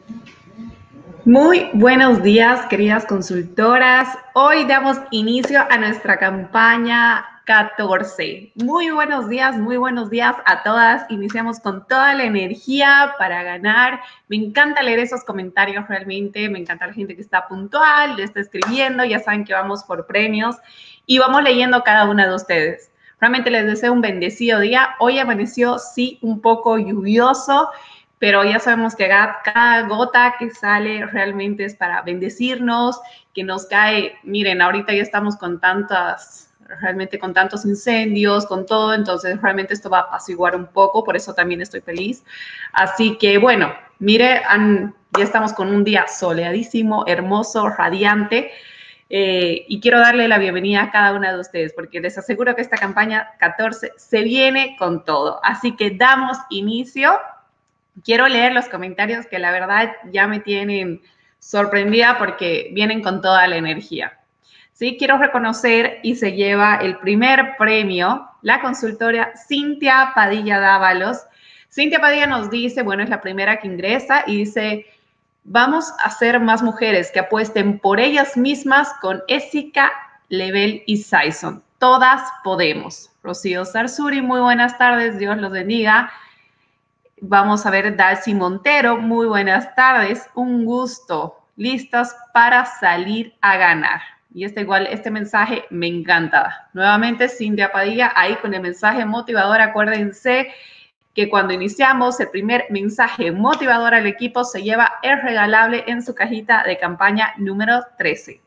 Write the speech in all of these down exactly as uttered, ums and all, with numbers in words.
Muy buenos días, queridas consultoras. Hoy damos inicio a nuestra campaña catorce. Muy buenos días, muy buenos días a todas. Iniciamos con toda la energía para ganar. Me encanta leer esos comentarios realmente. Me encanta la gente que está puntual, le está escribiendo. Ya saben que vamos por premios y vamos leyendo cada una de ustedes. Realmente les deseo un bendecido día. Hoy amaneció, sí, un poco lluvioso, pero ya sabemos que cada gota que sale realmente es para bendecirnos, que nos cae. Miren, ahorita ya estamos con tantas, realmente con tantos incendios, con todo, entonces realmente esto va a apaciguar un poco, por eso también estoy feliz. Así que bueno, mire, han, ya estamos con un día soleadísimo, hermoso, radiante. Eh, y quiero darle la bienvenida a cada una de ustedes, porque les aseguro que esta campaña catorce se viene con todo. Así que damos inicio. Quiero leer los comentarios que la verdad ya me tienen sorprendida porque vienen con toda la energía. Sí, quiero reconocer y se lleva el primer premio la consultora Cintia Padilla Dávalos. Cintia Padilla nos dice, bueno, es la primera que ingresa y dice, vamos a ser más mujeres que apuesten por ellas mismas con Ésica, Lebel y Saison. Todas podemos. Rocío Sarsuri, muy buenas tardes, Dios los bendiga. Vamos a ver Dalcy Montero, muy buenas tardes, un gusto, listas para salir a ganar. Y este igual, este mensaje me encanta. Nuevamente Cintia Padilla, ahí con el mensaje motivador, acuérdense que cuando iniciamos el primer mensaje motivador al equipo se lleva el regalable en su cajita de campaña número trece.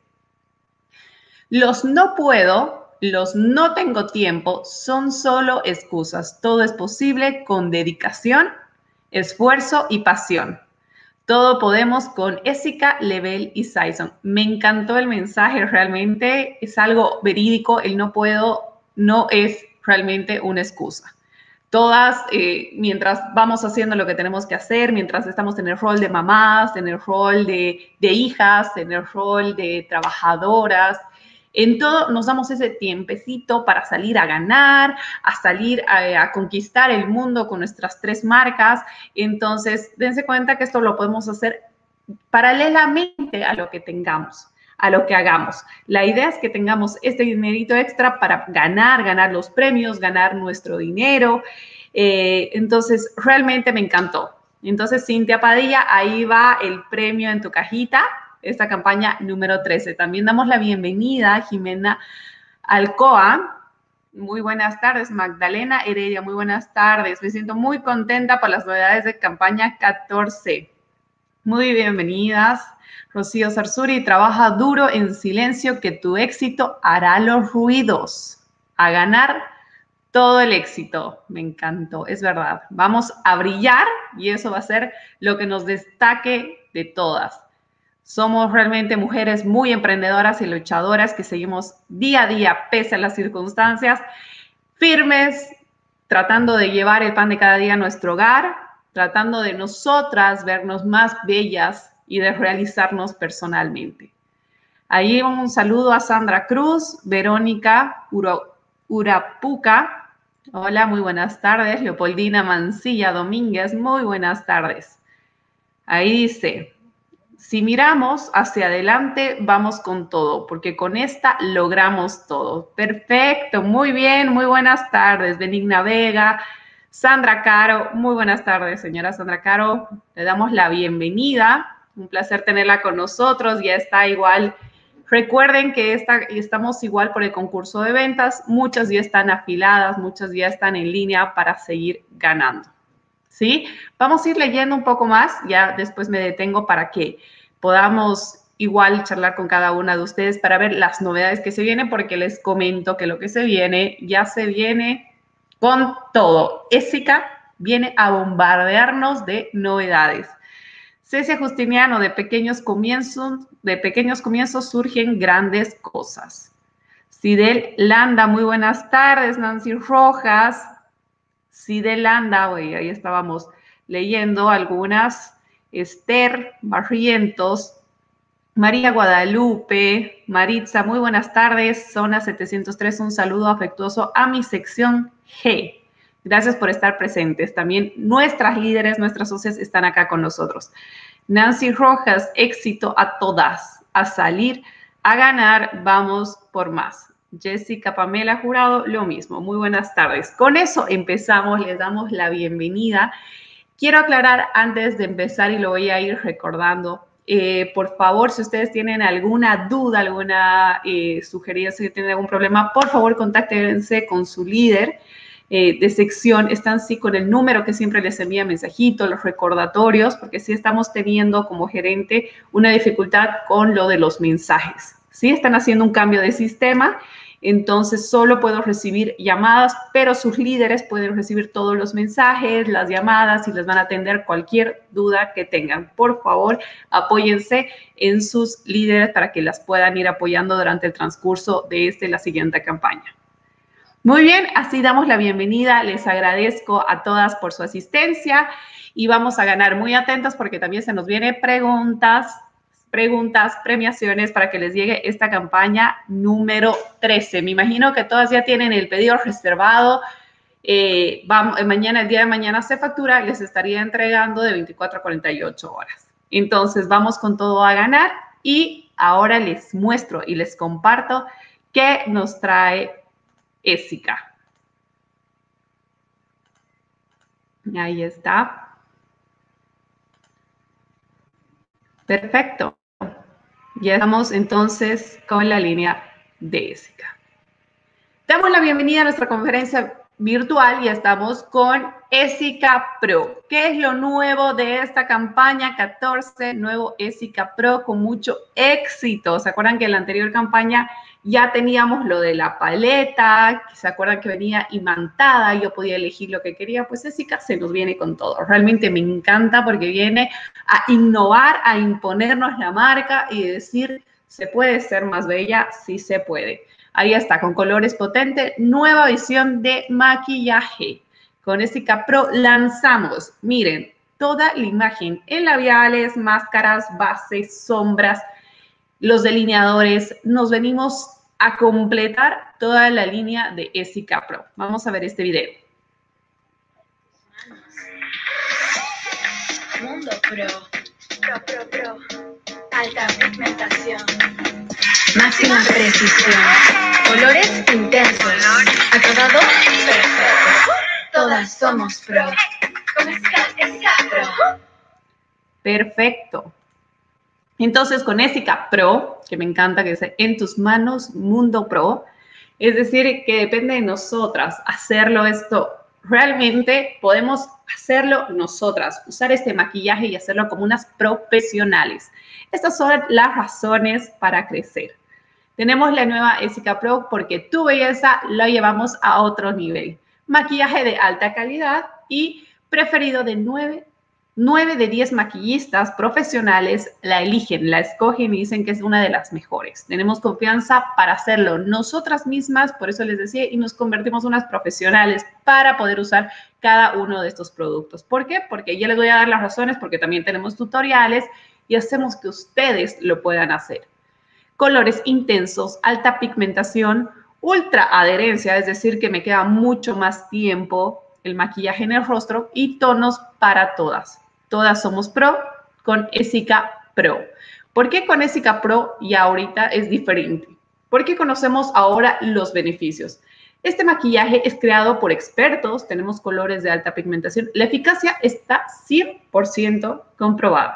Los no puedo, los no tengo tiempo, son solo excusas. Todo es posible con dedicación, esfuerzo y pasión. Todo podemos con Ésica, Lebel y Saison. Me encantó el mensaje, realmente es algo verídico. El no puedo no es realmente una excusa. Todas, eh, mientras vamos haciendo lo que tenemos que hacer, mientras estamos en el rol de mamás, en el rol de, de hijas, en el rol de trabajadoras, en todo nos damos ese tiempecito para salir a ganar, a salir a, a conquistar el mundo con nuestras tres marcas. Entonces, dense cuenta que esto lo podemos hacer paralelamente a lo que tengamos, a lo que hagamos. La idea es que tengamos este dinerito extra para ganar, ganar los premios, ganar nuestro dinero. Eh, entonces, realmente me encantó. Entonces, Cintia Padilla, ahí va el premio en tu cajita, esta campaña número trece. También damos la bienvenida a Jimena Alcoa. Muy buenas tardes, Magdalena Heredia, muy buenas tardes. Me siento muy contenta por las novedades de campaña catorce. Muy bienvenidas. Rocío Sarsuri, trabaja duro en silencio que tu éxito hará los ruidos. A ganar todo el éxito. Me encantó, es verdad. Vamos a brillar y eso va a ser lo que nos destaque de todas. Somos realmente mujeres muy emprendedoras y luchadoras que seguimos día a día, pese a las circunstancias, firmes, tratando de llevar el pan de cada día a nuestro hogar, tratando de nosotras vernos más bellas y de realizarnos personalmente. Ahí un saludo a Sandra Cruz, Verónica Uro, Urapuca. Hola, muy buenas tardes. Leopoldina Mancilla Domínguez, muy buenas tardes. Ahí dice, si miramos hacia adelante, vamos con todo, porque con esta logramos todo. Perfecto, muy bien, muy buenas tardes. Benigna Vega, Sandra Caro, muy buenas tardes, señora Sandra Caro. Le damos la bienvenida. Un placer tenerla con nosotros. Ya está igual. Recuerden que esta, estamos igual por el concurso de ventas. Muchas ya están afiladas, muchas ya están en línea para seguir ganando. ¿Sí? Vamos a ir leyendo un poco más, ya después me detengo para que podamos igual charlar con cada una de ustedes para ver las novedades que se vienen, porque les comento que lo que se viene, ya se viene con todo. Ésica viene a bombardearnos de novedades. Cecia Justiniano, de pequeños comienzos, de pequeños comienzos surgen grandes cosas. Sidel Landa, muy buenas tardes. Nancy Rojas, Sidel Landa, oye, ahí estábamos leyendo algunas. Esther Barrientos, María Guadalupe, Maritza, muy buenas tardes. Zona setecientos tres, un saludo afectuoso a mi sección G. Gracias por estar presentes. También nuestras líderes, nuestras socias están acá con nosotros. Nancy Rojas, éxito a todas. A salir, a ganar, vamos por más. Jessica Pamela Jurado, lo mismo. Muy buenas tardes. Con eso empezamos, les damos la bienvenida. Quiero aclarar antes de empezar y lo voy a ir recordando. Eh, por favor, si ustedes tienen alguna duda, alguna eh, sugerencia, si tienen algún problema, por favor, contáctense con su líder eh, de sección. Están sí con el número que siempre les envía mensajitos, los recordatorios, porque sí estamos teniendo como gerente una dificultad con lo de los mensajes. Sí están haciendo un cambio de sistema. Entonces, solo puedo recibir llamadas, pero sus líderes pueden recibir todos los mensajes, las llamadas y les van a atender cualquier duda que tengan. Por favor, apóyense en sus líderes para que las puedan ir apoyando durante el transcurso de este, la siguiente campaña. Muy bien, así damos la bienvenida. Les agradezco a todas por su asistencia y vamos a ganar. Muy atentos porque también se nos vienen preguntas. preguntas, premiaciones para que les llegue esta campaña número trece. Me imagino que todas ya tienen el pedido reservado. Eh, vamos, mañana, el día de mañana se factura, les estaría entregando de veinticuatro a cuarenta y ocho horas. Entonces, vamos con todo a ganar y ahora les muestro y les comparto qué nos trae Ésica. Ahí está. Perfecto. Ya estamos entonces con la línea de Ésica. Damos la bienvenida a nuestra conferencia virtual y estamos con Ésica Pro. ¿Qué es lo nuevo de esta campaña catorce? Nuevo Ésica Pro con mucho éxito. ¿Se acuerdan que en la anterior campaña ya teníamos lo de la paleta? ¿Se acuerdan que venía imantada? Yo podía elegir lo que quería. Pues Ésica se nos viene con todo. Realmente me encanta porque viene a innovar, a imponernos la marca y decir, ¿se puede ser más bella? Sí se puede. Ahí está, con colores potentes, nueva visión de maquillaje. Con Ésica Pro lanzamos, miren, toda la imagen en labiales, máscaras, bases, sombras, los delineadores. Nos venimos a completar toda la línea de Ésica Pro. Vamos a ver este video. Mundo Pro, Pro, Pro, Pro, alta pigmentación, máxima precisión, colores intensos, acabado perfecto. Todas somos pro. Con Ésica, Ésica Pro. Perfecto. Entonces, con Ésica Pro, que me encanta que dice en tus manos, Mundo Pro, es decir, que depende de nosotras hacerlo esto. Realmente podemos hacerlo nosotras, usar este maquillaje y hacerlo como unas profesionales. Estas son las razones para crecer. Tenemos la nueva Ésica Pro porque tu belleza la llevamos a otro nivel. Maquillaje de alta calidad y preferido de nueve, nueve de diez maquillistas profesionales la eligen, la escogen y dicen que es una de las mejores. Tenemos confianza para hacerlo nosotras mismas, por eso les decía, y nos convertimos en unas profesionales para poder usar cada uno de estos productos. ¿Por qué? Porque ya les voy a dar las razones, porque también tenemos tutoriales y hacemos que ustedes lo puedan hacer. Colores intensos, alta pigmentación, ultra adherencia, es decir, que me queda mucho más tiempo el maquillaje en el rostro y tonos para todas. Todas somos pro con Ésica Pro. ¿Por qué con Ésica Pro y ahorita es diferente? Porque conocemos ahora los beneficios. Este maquillaje es creado por expertos, tenemos colores de alta pigmentación. La eficacia está cien por ciento comprobada.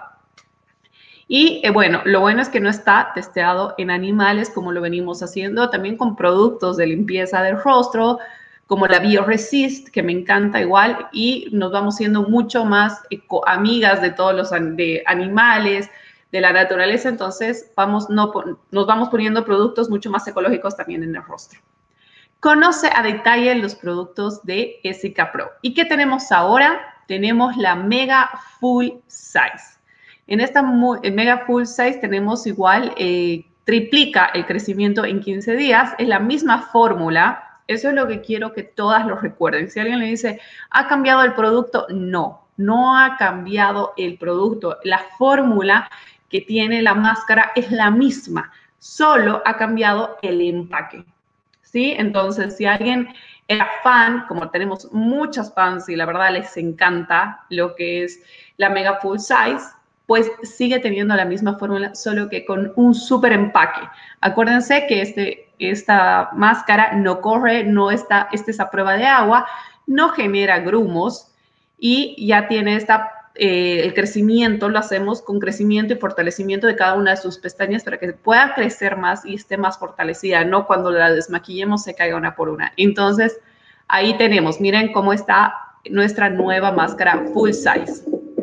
Y eh, bueno, lo bueno es que no está testeado en animales como lo venimos haciendo, también con productos de limpieza del rostro, como la BioResist, que me encanta igual, y nos vamos siendo mucho más eco amigas de todos los de animales, de la naturaleza, entonces vamos, no, nos vamos poniendo productos mucho más ecológicos también en el rostro. Conoce a detalle los productos de Ésica Pro. ¿Y qué tenemos ahora? Tenemos la Mega Full Size. En esta Mega Full Size tenemos igual, eh, triplica el crecimiento en quince días. Es la misma fórmula. Eso es lo que quiero que todas lo recuerden. Si alguien le dice, ¿ha cambiado el producto? No, no ha cambiado el producto. La fórmula que tiene la máscara es la misma. Solo ha cambiado el empaque. ¿Sí? Entonces, si alguien era fan, como tenemos muchas fans y la verdad les encanta lo que es la Mega Full Size, pues sigue teniendo la misma fórmula, solo que con un súper empaque. Acuérdense que este, esta máscara no corre, no está, esta es a prueba de agua, no genera grumos y ya tiene esta, eh, el crecimiento, lo hacemos con crecimiento y fortalecimiento de cada una de sus pestañas para que pueda crecer más y esté más fortalecida, no cuando la desmaquillemos se caiga una por una. Entonces, ahí tenemos, miren cómo está nuestra nueva máscara full size.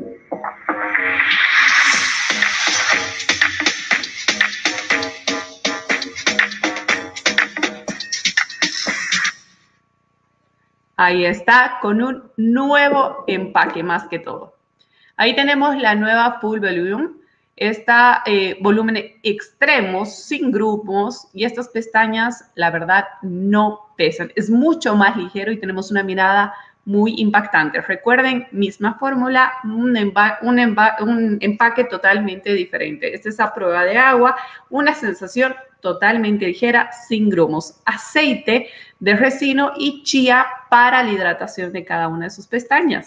Ahí está, con un nuevo empaque más que todo. Ahí tenemos la nueva Full Volume, esta eh, volumen extremo, sin grupos, y estas pestañas, la verdad, no pesan. Es mucho más ligero y tenemos una mirada muy impactante. Recuerden, misma fórmula, un, empa un, empa un empaque totalmente diferente. Esta es a prueba de agua, una sensación totalmente ligera, sin grumos. Aceite de resino y chía para la hidratación de cada una de sus pestañas.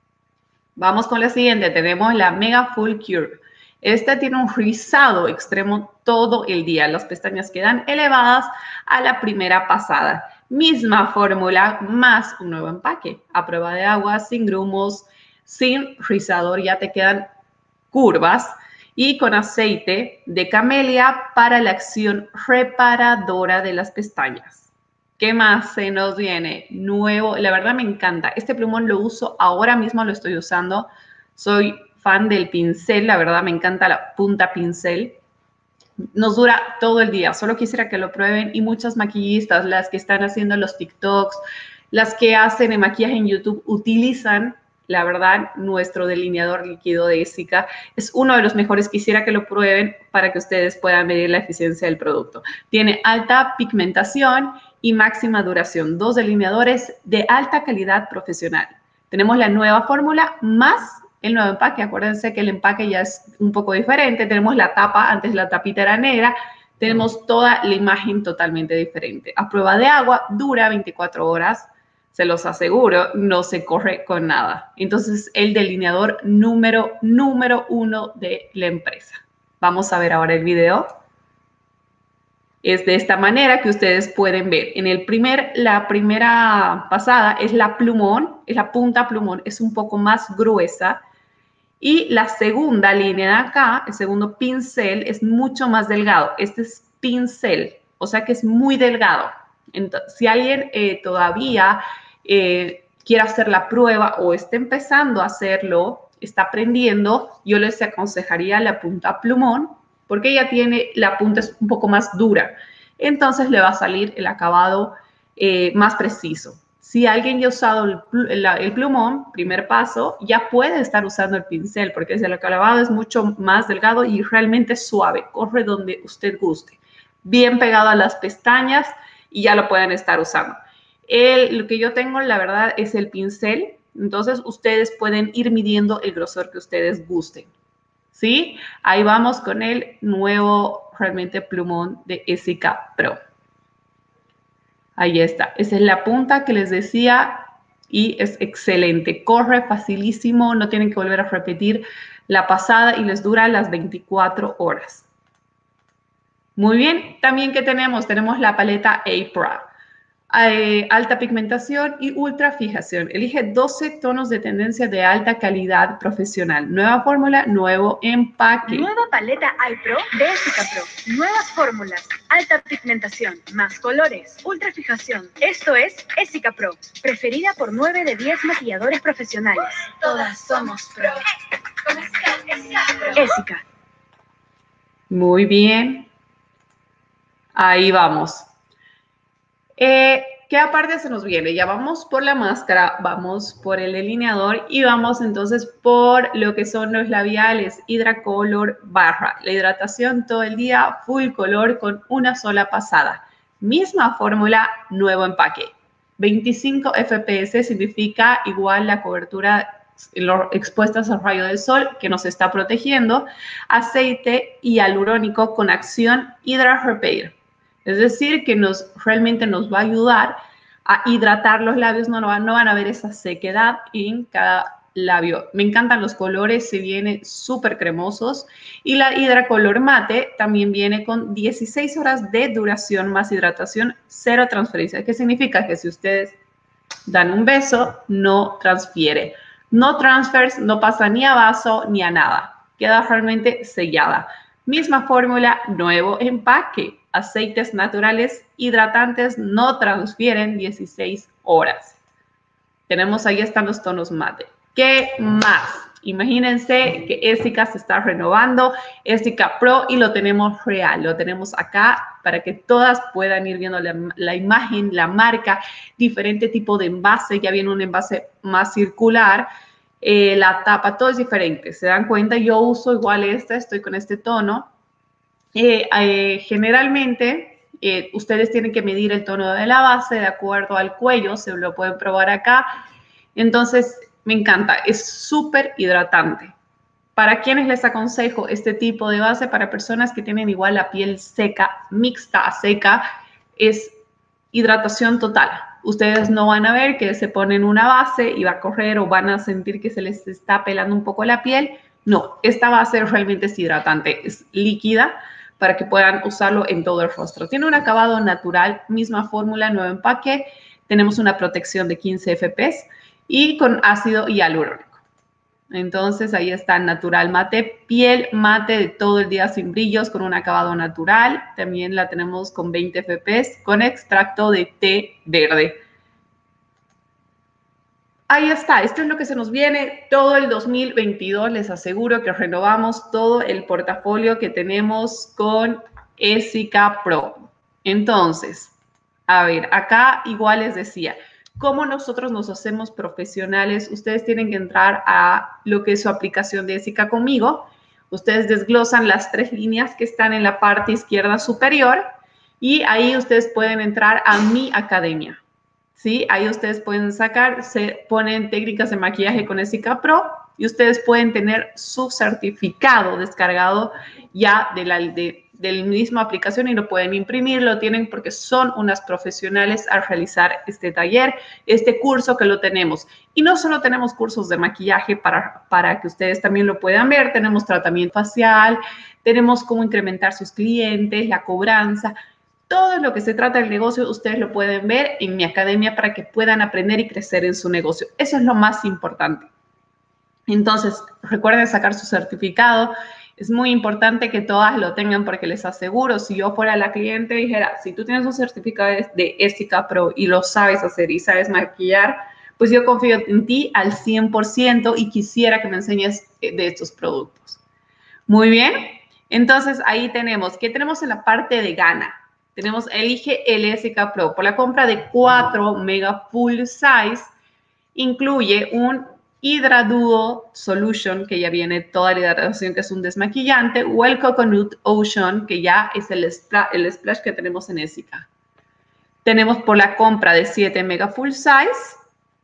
Vamos con la siguiente. Tenemos la Mega Full Cure. Esta tiene un rizado extremo todo el día. Las pestañas quedan elevadas a la primera pasada. Misma fórmula más un nuevo empaque. A prueba de agua, sin grumos, sin rizador. Ya te quedan curvas. Y con aceite de camelia para la acción reparadora de las pestañas. ¿Qué más se nos viene? Nuevo, la verdad me encanta. Este plumón lo uso, ahora mismo lo estoy usando. Soy fan del pincel, la verdad me encanta la punta pincel. Nos dura todo el día, solo quisiera que lo prueben. Y muchas maquillistas, las que están haciendo los TikToks, las que hacen el maquillaje en YouTube, utilizan, la verdad, nuestro delineador líquido de Essica. Es uno de los mejores, quisiera que lo prueben para que ustedes puedan medir la eficiencia del producto. Tiene alta pigmentación y máxima duración. Dos delineadores de alta calidad profesional. Tenemos la nueva fórmula más el nuevo empaque. Acuérdense que el empaque ya es un poco diferente. Tenemos la tapa, antes la tapita era negra. Tenemos toda la imagen totalmente diferente. A prueba de agua, dura veinticuatro horas. Se los aseguro, no se corre con nada. Entonces, el delineador número, número uno de la empresa. Vamos a ver ahora el video. Es de esta manera que ustedes pueden ver. En el primer, la primera pasada es la plumón, es la punta plumón, es un poco más gruesa. Y la segunda línea de acá, el segundo pincel, es mucho más delgado. Este es pincel, o sea que es muy delgado. Entonces, si alguien eh, todavía eh, quiere hacer la prueba o está empezando a hacerlo, está aprendiendo, yo les aconsejaría la punta plumón, porque ella tiene, la punta es un poco más dura. Entonces le va a salir el acabado eh, más preciso. Si alguien ya ha usado el, el, el plumón, primer paso, ya puede estar usando el pincel, porque el acabado es mucho más delgado y realmente suave. Corre donde usted guste. Bien pegado a las pestañas y ya lo pueden estar usando. El, lo que yo tengo, la verdad, es el pincel. Entonces, ustedes pueden ir midiendo el grosor que ustedes gusten. ¿Sí? Ahí vamos con el nuevo, realmente, plumón de Essica Pro. Ahí está. Esa es la punta que les decía y es excelente. Corre facilísimo, no tienen que volver a repetir la pasada y les dura las veinticuatro horas. Muy bien. También, ¿qué tenemos? Tenemos la paleta A-Pro. Eh, alta pigmentación y ultra fijación. Elige doce tonos de tendencia de alta calidad profesional. Nueva fórmula, nuevo empaque. Nueva paleta Eye Pro de Essica Pro. Nuevas fórmulas, alta pigmentación, más colores, ultra fijación. Esto es Essica Pro, preferida por nueve de diez maquilladores profesionales. Todas somos pro. Essica. Muy bien. Ahí vamos. Eh, ¿Qué aparte se nos viene? Ya vamos por la máscara, vamos por el delineador y vamos entonces por lo que son los labiales Hidracolor barra. La hidratación todo el día, full color con una sola pasada. Misma fórmula, nuevo empaque. veinticinco F P S significa igual la cobertura expuestas al rayo del sol que nos está protegiendo. Aceite hialurónico con acción Hydra Repair. Es decir, que nos, realmente nos va a ayudar a hidratar los labios, no, no, van, no van a ver esa sequedad en cada labio. Me encantan los colores, se vienen súper cremosos. Y la Hydra Color Mate también viene con dieciséis horas de duración más hidratación, cero transferencia. ¿Qué significa? Que si ustedes dan un beso, no transfiere. No transfers, no pasa ni a vaso ni a nada. Queda realmente sellada. Misma fórmula, nuevo empaque. Aceites naturales hidratantes no transfieren dieciséis horas. Tenemos ahí están los tonos mate. ¿Qué más? Imagínense que Essica se está renovando, Essica Pro, y lo tenemos real, lo tenemos acá para que todas puedan ir viendo la, la imagen, la marca, diferente tipo de envase. Ya viene un envase más circular, eh, la tapa, todo es diferente. ¿Se dan cuenta? Yo uso igual esta, estoy con este tono. Eh, eh, generalmente, eh, ustedes tienen que medir el tono de la base de acuerdo al cuello, se lo pueden probar acá. Entonces, me encanta, es súper hidratante. ¿Para quienes les aconsejo este tipo de base? Para personas que tienen igual la piel seca, mixta a seca, es hidratación total. Ustedes no van a ver que se ponen una base y va a correr o van a sentir que se les está pelando un poco la piel. No, esta base realmente es hidratante, es líquida para que puedan usarlo en todo el rostro. Tiene un acabado natural, misma fórmula, nuevo empaque. Tenemos una protección de quince F P S y con ácido hialurónico. Entonces, ahí está, natural mate, piel mate de todo el día sin brillos, con un acabado natural. También la tenemos con veinte F P S, con extracto de té verde. Ahí está, esto es lo que se nos viene todo el dos mil veintidós. Les aseguro que renovamos todo el portafolio que tenemos con Essica Pro. Entonces, a ver, acá igual les decía, ¿cómo nosotros nos hacemos profesionales? Ustedes tienen que entrar a lo que es su aplicación de Essica Conmigo. Ustedes desglosan las tres líneas que están en la parte izquierda superior y ahí ustedes pueden entrar a Mi Academia. ¿Sí? Ahí ustedes pueden sacar, se ponen técnicas de maquillaje con Essica Pro y ustedes pueden tener su certificado descargado ya de la de, de la misma aplicación y lo pueden imprimir, lo tienen porque son unas profesionales al realizar este taller, este curso que lo tenemos. Y no solo tenemos cursos de maquillaje para, para que ustedes también lo puedan ver, tenemos tratamiento facial, tenemos cómo incrementar sus clientes, la cobranza. Todo lo que se trata del negocio, ustedes lo pueden ver en mi academia para que puedan aprender y crecer en su negocio. Eso es lo más importante. Entonces, recuerden sacar su certificado. Es muy importante que todas lo tengan porque les aseguro, si yo fuera la cliente y dijera, si tú tienes un certificado de Essica Pro y lo sabes hacer y sabes maquillar, pues yo confío en ti al cien por ciento y quisiera que me enseñes de estos productos. Muy bien. Entonces, ahí tenemos, ¿qué tenemos en la parte de gana? Tenemos, elige el Essica Pro. Por la compra de cuatro mega full size, incluye un Hydra Duo Solution, que ya viene toda la hidratación, que es un desmaquillante, o el Coconut Ocean, que ya es el splash, el splash que tenemos en Essica. Tenemos por la compra de siete mega full size,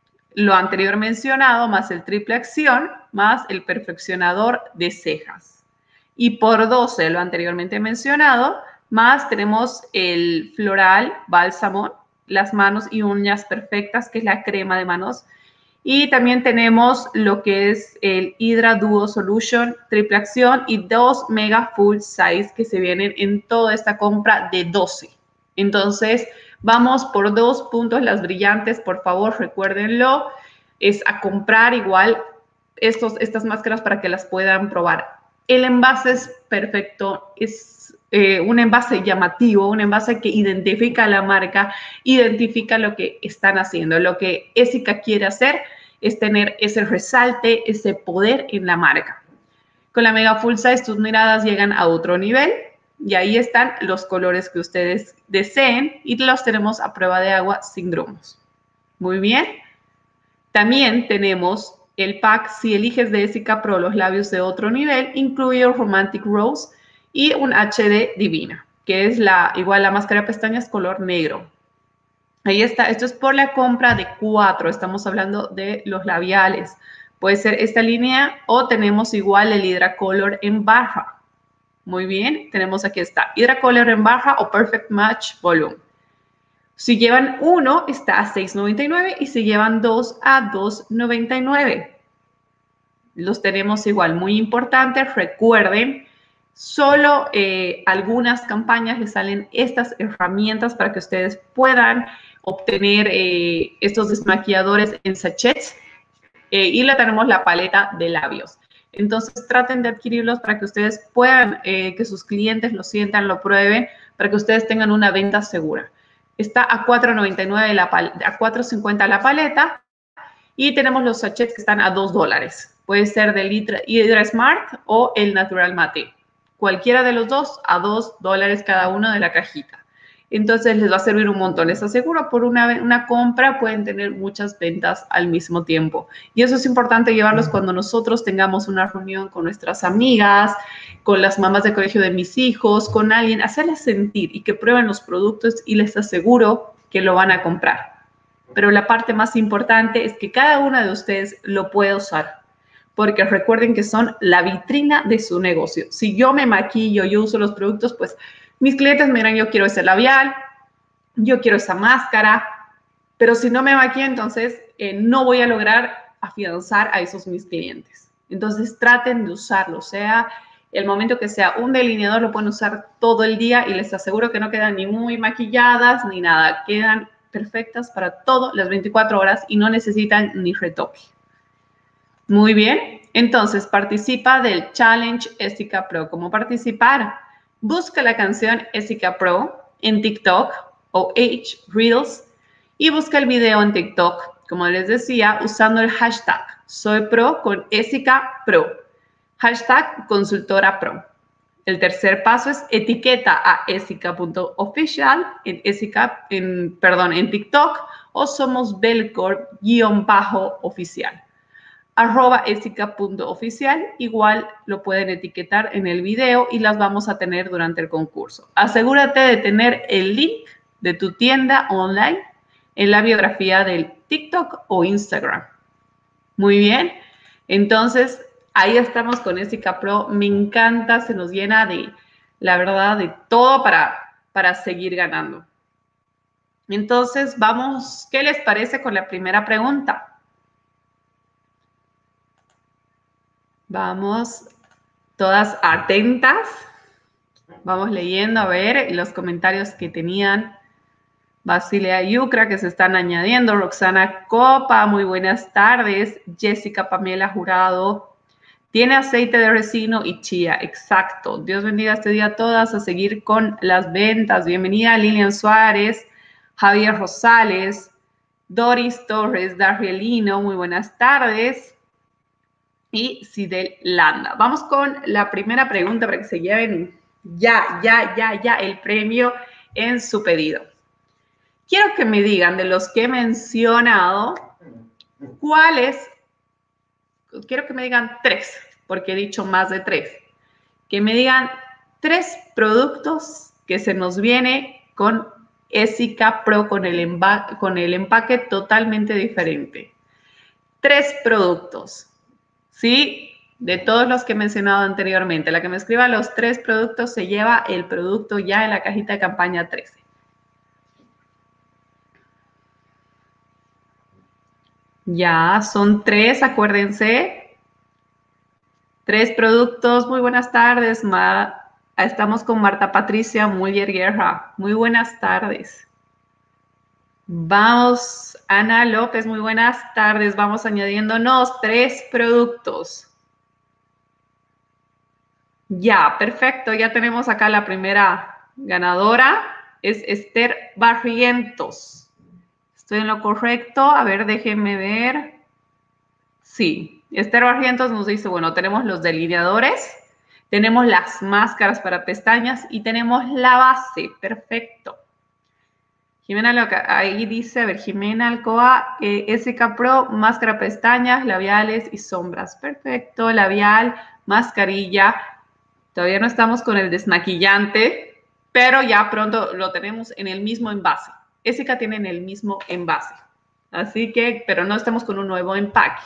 lo anterior mencionado, más el triple acción, más el perfeccionador de cejas. Y por doce, lo anteriormente mencionado, más tenemos el floral bálsamo, las manos y uñas perfectas, que es la crema de manos. Y también tenemos lo que es el Hydra Duo Solution, triple acción y dos mega full size que se vienen en toda esta compra de doce. Entonces, vamos por dos puntos las brillantes, por favor, recuérdenlo. Es a comprar igual estos, estas máscaras para que las puedan probar. El envase es perfecto, es Eh, un envase llamativo, un envase que identifica a la marca, identifica lo que están haciendo. Lo que Essica quiere hacer es tener ese resalte, ese poder en la marca. Con la Mega Full Size, tus miradas llegan a otro nivel y ahí están los colores que ustedes deseen y los tenemos a prueba de agua sin grumos. Muy bien. También tenemos el pack, si eliges de Essica Pro los labios de otro nivel, incluye el Romantic Rose y un H D Divina, que es la, igual la máscara de pestañas color negro. Ahí está, esto es por la compra de cuatro, estamos hablando de los labiales. Puede ser esta línea o tenemos igual el Hydra Color en barra. Muy bien, tenemos aquí está, Hydra Color en barra o Perfect Match Volume. Si llevan uno, está a seis noventa y nueve y si llevan dos, a dos noventa y nueve. los tenemos igual, muy importantes. Recuerden, solo eh, algunas campañas les salen estas herramientas para que ustedes puedan obtener eh, estos desmaquilladores en sachets. Eh, y le tenemos la paleta de labios. Entonces, traten de adquirirlos para que ustedes puedan, eh, que sus clientes lo sientan, lo prueben, para que ustedes tengan una venta segura. Está a cuatro noventa y nueve, la a cuatro cincuenta la paleta. Y tenemos los sachets que están a dos dólares. Puede ser del Hydra Smart o el Natural Mate. Cualquiera de los dos a dos dólares cada uno de la cajita. Entonces les va a servir un montón. Les aseguro, por una, una compra pueden tener muchas ventas al mismo tiempo. Y eso es importante llevarlos cuando nosotros tengamos una reunión con nuestras amigas, con las mamás de colegio de mis hijos, con alguien, hacerles sentir y que prueben los productos y les aseguro que lo van a comprar. Pero la parte más importante es que cada una de ustedes lo pueda usar. Porque recuerden que son la vitrina de su negocio. Si yo me maquillo, yo uso los productos, pues mis clientes me dirán, yo quiero ese labial, yo quiero esa máscara, pero si no me maquillo, entonces eh, no voy a lograr afianzar a esos mis clientes. Entonces traten de usarlo, o sea, el momento que sea un delineador lo pueden usar todo el día y les aseguro que no quedan ni muy maquilladas ni nada, quedan perfectas para todas las veinticuatro horas y no necesitan ni retoque. Muy bien, entonces participa del Challenge Essica Pro. ¿Cómo participar? Busca la canción Essica Pro en TikTok o H Reels y busca el video en TikTok, como les decía, usando el hashtag Soy Pro con Essica Pro. Hashtag Consultora Pro. El tercer paso es etiqueta a essica punto oficial en, Essica, en, perdón, en TikTok o somos belcorp-oficial. arroba essica punto oficial, igual lo pueden etiquetar en el video y las vamos a tener durante el concurso. Asegúrate de tener el link de tu tienda online en la biografía del TikTok o Instagram. Muy bien, entonces ahí estamos con Essica Pro. Me encanta, se nos llena de, la verdad, de todo para, para seguir ganando. Entonces vamos, ¿qué les parece con la primera pregunta? Vamos, todas atentas. Vamos leyendo, a ver, los comentarios que tenían. Basilea Yucra, que se están añadiendo. Roxana Copa, muy buenas tardes. Jessica Pamela Jurado. Tiene aceite de resino y chía, exacto. Dios bendiga este día a todas, a seguir con las ventas. Bienvenida Lilian Suárez, Javier Rosales, Doris Torres, Darrielino, muy buenas tardes. Y Sidel Landa. Vamos con la primera pregunta para que se lleven ya, ya, ya, ya el premio en su pedido. Quiero que me digan de los que he mencionado, ¿cuáles? Quiero que me digan tres, porque he dicho más de tres. Que me digan tres productos que se nos viene con Essica Pro, con el, emba con el empaque totalmente diferente. Tres productos. ¿Sí? De todos los que he mencionado anteriormente. La que me escriba los tres productos se lleva el producto ya en la cajita de campaña trece. Ya, son tres, acuérdense. Tres productos. Muy buenas tardes, Ma. Estamos con Marta Patricia Muller Guerra. Muy buenas tardes. Vamos, Ana López, muy buenas tardes. Vamos añadiéndonos tres productos. Ya, perfecto. Ya tenemos acá la primera ganadora. Es Esther Barrientos. ¿Estoy en lo correcto? A ver, déjenme ver. Sí, Esther Barrientos nos dice, bueno, tenemos los delineadores, tenemos las máscaras para pestañas y tenemos la base. Perfecto. Jimena, ahí dice, a ver, Jimena Alcoa, eh, Essica Pro, máscara, pestañas, labiales y sombras. Perfecto, labial, mascarilla. Todavía no estamos con el desmaquillante, pero ya pronto lo tenemos en el mismo envase. Essica tiene en el mismo envase. Así que, pero no estamos con un nuevo empaque.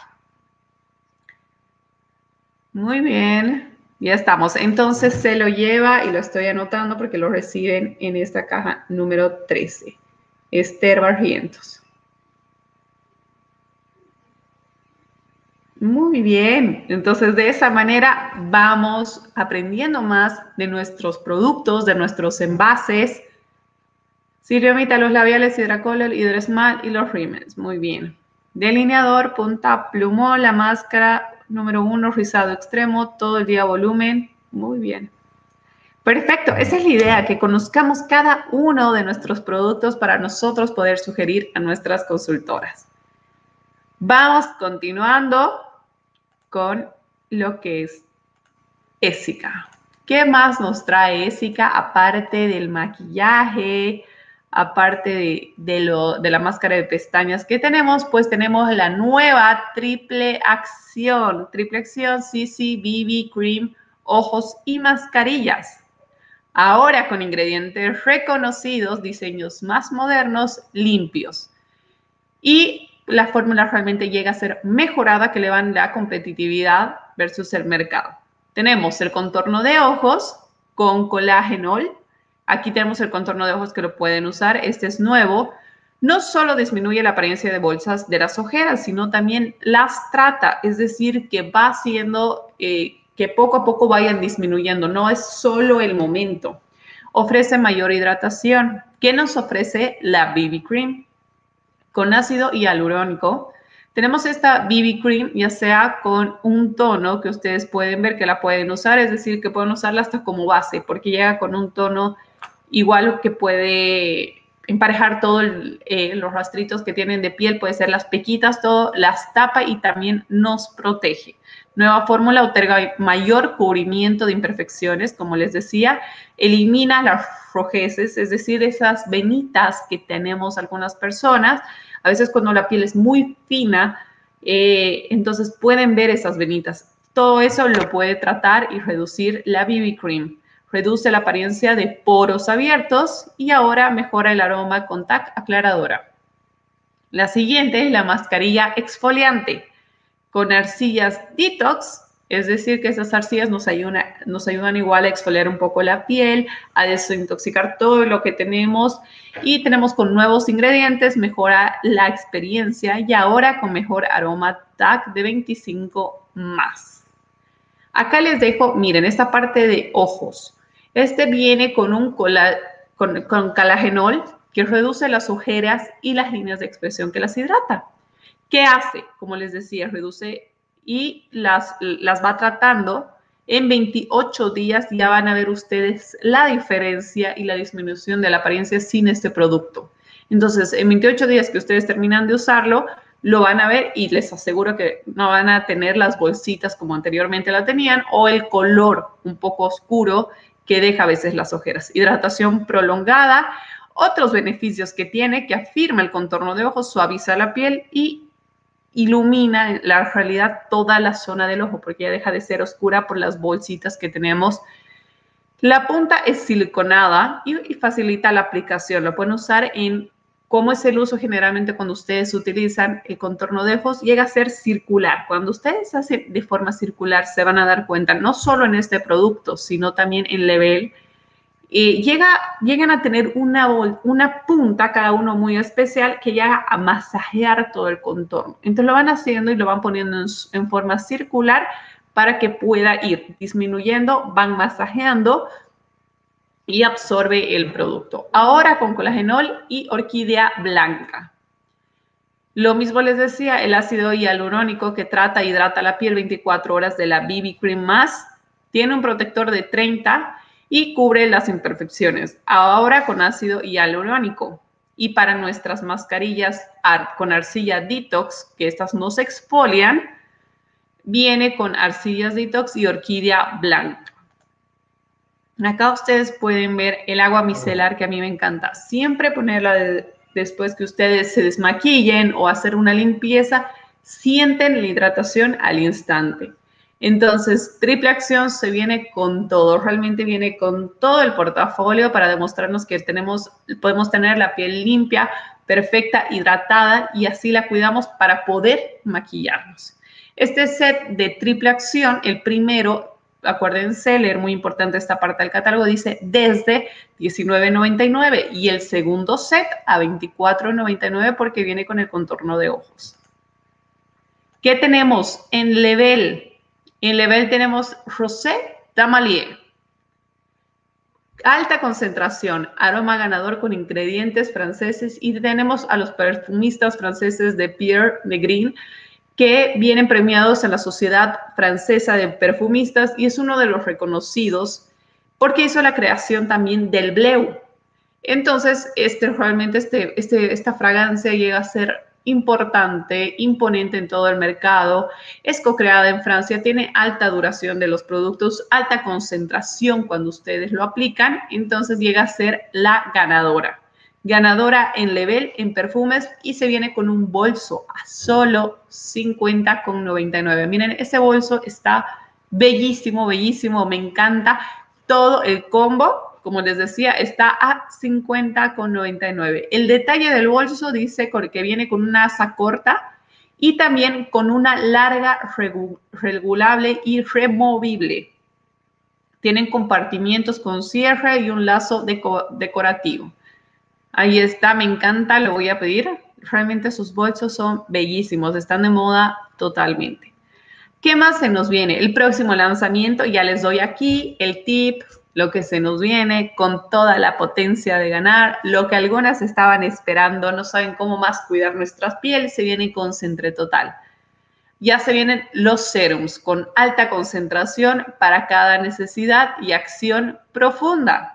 Muy bien, ya estamos. Entonces se lo lleva y lo estoy anotando porque lo reciben en esta caja número trece. Esther Barrientos. Muy bien, entonces de esa manera vamos aprendiendo más de nuestros productos, de nuestros envases. Siliomita, los labiales, Hidracolor, Hidrosmal y los rímels. Muy bien. Delineador, punta, plumón, la máscara número uno, rizado extremo, todo el día volumen. Muy bien. Perfecto, esa es la idea, que conozcamos cada uno de nuestros productos para nosotros poder sugerir a nuestras consultoras. Vamos continuando con lo que es Essica. ¿Qué más nos trae Essica aparte del maquillaje, aparte de, de, lo, de la máscara de pestañas que tenemos? Pues tenemos la nueva triple acción, triple acción C C, B B Cream, ojos y mascarillas. Ahora con ingredientes reconocidos, diseños más modernos, limpios. Y la fórmula realmente llega a ser mejorada, que le dan la competitividad versus el mercado. Tenemos el contorno de ojos con colágenol. Aquí tenemos el contorno de ojos que lo pueden usar. Este es nuevo. No solo disminuye la apariencia de bolsas de las ojeras, sino también las trata. Es decir, que va haciendo eh, que poco a poco vayan disminuyendo. No es solo el momento. Ofrece mayor hidratación. ¿Qué nos ofrece la B B Cream? Con ácido hialurónico. Tenemos esta B B Cream, ya sea con un tono que ustedes pueden ver que la pueden usar, es decir, que pueden usarla hasta como base, porque llega con un tono igual que puede emparejar todos eh, los rastritos que tienen de piel, puede ser las pequitas, todo, las tapa y también nos protege. Nueva fórmula otorga mayor cubrimiento de imperfecciones, como les decía, elimina las rojeces, es decir, esas venitas que tenemos algunas personas. A veces cuando la piel es muy fina, eh, entonces pueden ver esas venitas. Todo eso lo puede tratar y reducir la B B Cream. Reduce la apariencia de poros abiertos y ahora mejora el aroma Contact aclaradora. La siguiente es la mascarilla exfoliante con arcillas detox, es decir, que esas arcillas nos ayudan, nos ayudan igual a exfoliar un poco la piel, a desintoxicar todo lo que tenemos, y tenemos con nuevos ingredientes, mejora la experiencia y ahora con mejor aroma T A C de veinticinco más. Acá les dejo, miren, esta parte de ojos. Este viene con un cola, con, con colágenol que reduce las ojeras y las líneas de expresión que las hidrata. ¿Qué hace? Como les decía, reduce y las, las va tratando. En veintiocho días ya van a ver ustedes la diferencia y la disminución de la apariencia sin este producto. Entonces, en veintiocho días que ustedes terminan de usarlo, lo van a ver y les aseguro que no van a tener las bolsitas como anteriormente la tenían o el color un poco oscuro que deja a veces las ojeras. Hidratación prolongada. Otros beneficios que tiene, que afirma el contorno de ojos, suaviza la piel y ilumina en la realidad toda la zona del ojo, porque ya deja de ser oscura por las bolsitas que tenemos. La punta es siliconada y, y facilita la aplicación. Lo pueden usar en, ¿cómo es el uso generalmente cuando ustedes utilizan el contorno de ojos? Llega a ser circular. Cuando ustedes hacen de forma circular, se van a dar cuenta, no solo en este producto, sino también en Level, Eh, llega, llegan a tener una, una punta, cada uno muy especial, que llega a masajear todo el contorno. Entonces lo van haciendo y lo van poniendo en, en forma circular para que pueda ir disminuyendo, van masajeando y absorbe el producto. Ahora con colágenol y orquídea blanca. Lo mismo les decía, el ácido hialurónico que trata e hidrata la piel veinticuatro horas de la B B Cream más, tiene un protector de treinta y cubre las imperfecciones, ahora con ácido hialurónico. Y para nuestras mascarillas con arcilla detox, que estas no se exfolian, viene con arcillas detox y orquídea blanca. Acá ustedes pueden ver el agua micelar, que a mí me encanta. Siempre ponerla de, después que ustedes se desmaquillen o hacer una limpieza, sienten la hidratación al instante. Entonces, triple acción se viene con todo, realmente viene con todo el portafolio para demostrarnos que tenemos, podemos tener la piel limpia, perfecta, hidratada y así la cuidamos para poder maquillarnos. Este set de triple acción, el primero, acuérdense, leer muy importante esta parte del catálogo, dice desde diecinueve noventa y nueve y el segundo set a veinticuatro noventa y nueve porque viene con el contorno de ojos. ¿Qué tenemos en Level? En Level tenemos Rosé Tamalier. Alta concentración, aroma ganador con ingredientes franceses y tenemos a los perfumistas franceses de Pierre Negrin que vienen premiados en la Sociedad Francesa de Perfumistas y es uno de los reconocidos porque hizo la creación también del Bleu. Entonces, este, realmente este, este, esta fragancia llega a ser importante, imponente en todo el mercado. Es co-creada en Francia, tiene alta duración de los productos, alta concentración cuando ustedes lo aplican, entonces llega a ser la ganadora. Ganadora en Level, en perfumes, y se viene con un bolso a solo cincuenta con noventa y nueve. Miren, ese bolso está bellísimo, bellísimo, me encanta. Todo el combo, como les decía, está a cincuenta con noventa y nueve. El detalle del bolso dice que viene con una asa corta y también con una larga regulable y removible. Tienen compartimientos con cierre y un lazo deco decorativo. Ahí está, me encanta, lo voy a pedir. Realmente sus bolsos son bellísimos, están de moda totalmente. ¿Qué más se nos viene? El próximo lanzamiento, ya les doy aquí el tip, lo que se nos viene con toda la potencia de ganar, lo que algunas estaban esperando, no saben cómo más cuidar nuestras pieles, se viene Concentré Total. Ya se vienen los serums con alta concentración para cada necesidad y acción profunda.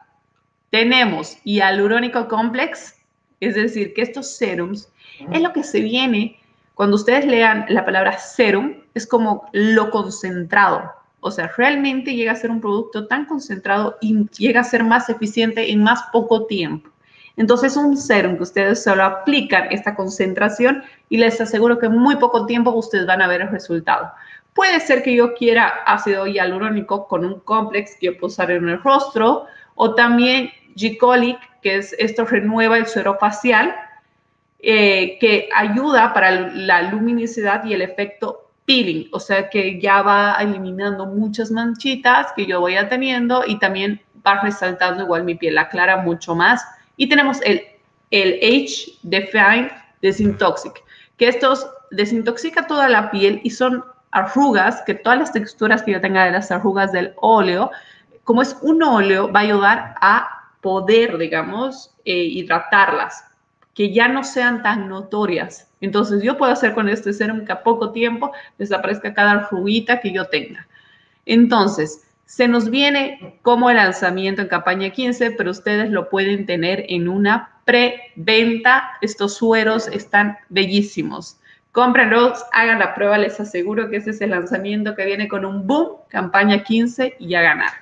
Tenemos hialurónico complex, es decir, que estos serums es lo que se viene cuando ustedes lean la palabra serum, es como lo concentrado. O sea, realmente llega a ser un producto tan concentrado y llega a ser más eficiente en más poco tiempo. Entonces, un serum que ustedes solo aplican esta concentración y les aseguro que en muy poco tiempo ustedes van a ver el resultado. Puede ser que yo quiera ácido hialurónico con un complex que yo puedo usar en el rostro, o también Glycolic, que es esto renueva el suero facial, eh, que ayuda para la luminosidad y el efecto peeling, o sea que ya va eliminando muchas manchitas que yo voy teniendo y también va resaltando igual mi piel, aclara mucho más. Y tenemos el, el Age Define Desintoxic, que estos desintoxica toda la piel y son arrugas, que todas las texturas que yo tenga de las arrugas del óleo, como es un óleo, va a ayudar a poder, digamos, eh, hidratarlas, que ya no sean tan notorias. Entonces, yo puedo hacer con este serum que a poco tiempo desaparezca cada arruguita que yo tenga. Entonces, se nos viene como el lanzamiento en campaña quince, pero ustedes lo pueden tener en una preventa. Estos sueros están bellísimos. Cómprenlos, hagan la prueba, les aseguro que ese es el lanzamiento que viene con un boom, campaña quince y a ganar.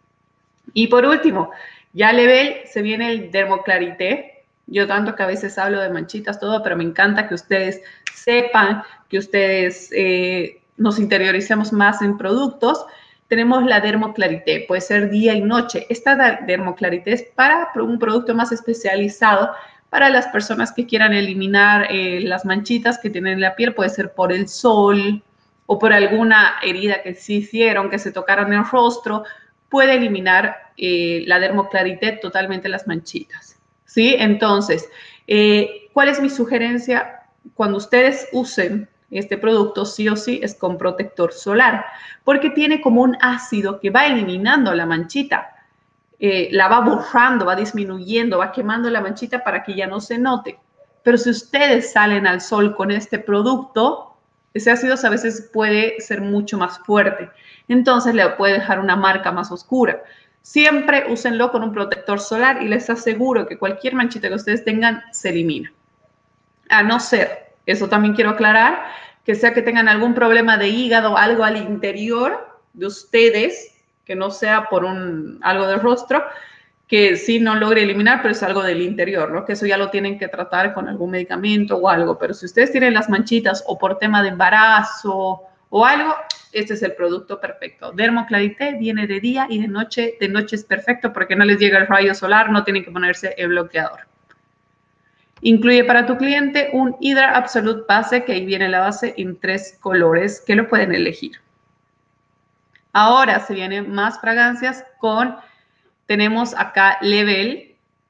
Y por último, ya Level, se viene el Dermoclarité. Yo tanto que a veces hablo de manchitas, todo, pero me encanta que ustedes sepan, que ustedes eh, nos interioricemos más en productos. Tenemos la Dermoclarité, puede ser día y noche. Esta Dermoclarité es para un producto más especializado para las personas que quieran eliminar eh, las manchitas que tienen en la piel. Puede ser por el sol o por alguna herida que se hicieron, que se tocaron en el rostro. Puede eliminar eh, la Dermoclarité totalmente las manchitas, ¿sí? Entonces, eh, ¿cuál es mi sugerencia? Cuando ustedes usen este producto, sí o sí, es con protector solar, porque tiene como un ácido que va eliminando la manchita, eh, la va borrando, va disminuyendo, va quemando la manchita para que ya no se note. Pero si ustedes salen al sol con este producto, ese ácido a veces puede ser mucho más fuerte. Entonces le puede dejar una marca más oscura. Siempre úsenlo con un protector solar y les aseguro que cualquier manchita que ustedes tengan se elimina. A no ser, eso también quiero aclarar, que sea que tengan algún problema de hígado, algo al interior de ustedes, que no sea por un, algo del rostro, que sí no logre eliminar, pero es algo del interior, ¿no? Que eso ya lo tienen que tratar con algún medicamento o algo. Pero si ustedes tienen las manchitas o por tema de embarazo o algo, este es el producto perfecto. Dermoclarité viene de día y de noche. De noche es perfecto porque no les llega el rayo solar, no tienen que ponerse el bloqueador. Incluye para tu cliente un Hydra Absolute Base, que ahí viene la base en tres colores que lo pueden elegir. Ahora se vienen más fragancias con... Tenemos acá Level,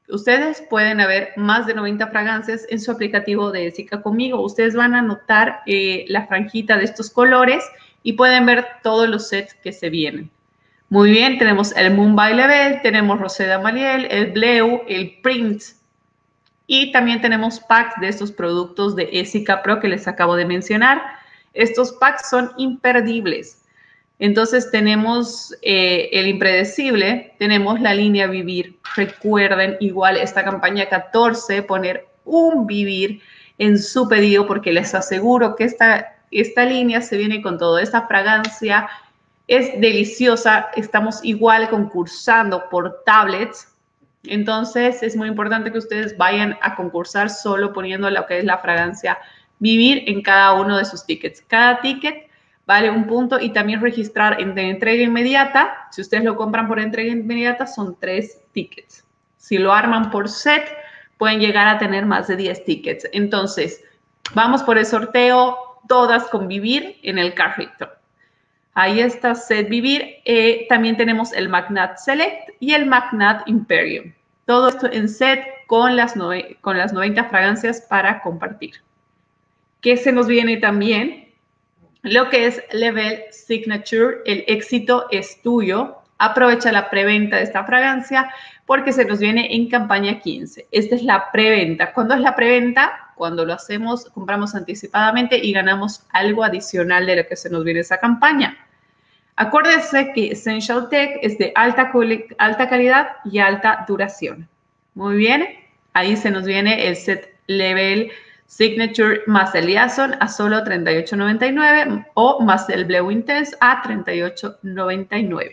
Ustedes pueden ver más de noventa fragancias en su aplicativo de Essica Conmigo. Ustedes van a notar eh, la franjita de estos colores y pueden ver todos los sets que se vienen. Muy bien, tenemos el Moon by Level, tenemos Rosé de Amaliel, el Bleu, el Print. Y también tenemos packs de estos productos de Essica Pro que les acabo de mencionar. Estos packs son imperdibles. Entonces tenemos eh, el impredecible, tenemos la línea Vivir. Recuerden igual esta campaña catorce, poner un Vivir en su pedido porque les aseguro que esta, esta línea se viene con todo. Esta fragancia es deliciosa, estamos igual concursando por tablets. Entonces es muy importante que ustedes vayan a concursar solo poniendo lo que es la fragancia Vivir en cada uno de sus tickets. Cada ticket vale un punto y también registrar en de entrega inmediata. Si ustedes lo compran por entrega inmediata son tres tickets. Si lo arman por set pueden llegar a tener más de diez tickets. Entonces vamos por el sorteo, todas con Vivir en el carrito. Ahí está set Vivir. Eh, también tenemos el Magnat Select y el Magnat Imperium. Todo esto en set con las, nove, con las noventa fragancias para compartir. ¿Qué se nos viene también? Lo que es Level Signature, el éxito es tuyo. Aprovecha la preventa de esta fragancia porque se nos viene en campaña quince. Esta es la preventa. ¿Cuándo es la preventa? Cuando lo hacemos, compramos anticipadamente y ganamos algo adicional de lo que se nos viene esa campaña. Acuérdense que Essential Tech es de alta, alta calidad y alta duración. Muy bien, ahí se nos viene el set Level Signature más el Liaison a solo treinta y ocho noventa y nueve o más el Bleu Intense a treinta y ocho noventa y nueve.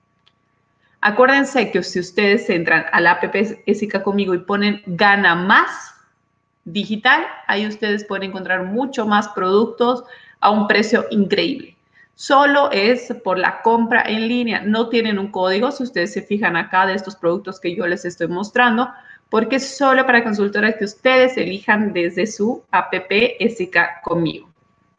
Acuérdense que si ustedes entran a la app Essica Conmigo y ponen Gana Más Digital, ahí ustedes pueden encontrar mucho más productos a un precio increíble. Solo es por la compra en línea, no tienen un código, si ustedes se fijan acá de estos productos que yo les estoy mostrando, porque es solo para consultoras que ustedes elijan desde su app Essica Conmigo.